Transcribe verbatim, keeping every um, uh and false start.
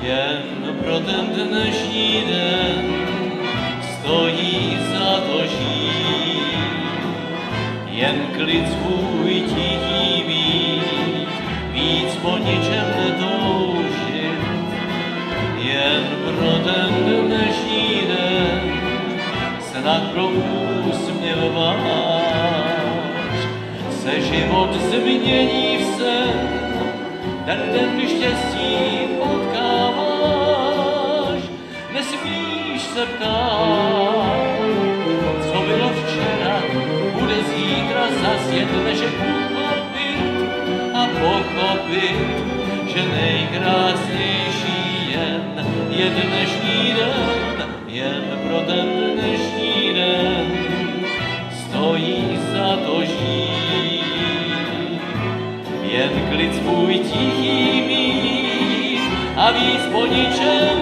jen pro ten dnešní den stojí za to žít, jen klid svůj tichý mít, víc po ničem netoužit, jen pro ten dnešní den snad pro úsměv váš se život změní v sen, ten den štěstí potkáváš, nesmíš se ptát, co bylo včera, bude zítra zas, jen než uchopit a pochopit, že nejkrásnější jen je dnešní den, jen pro ten dnešní den stojí za to žít, jen klid svůj tichý mít a víc po ničem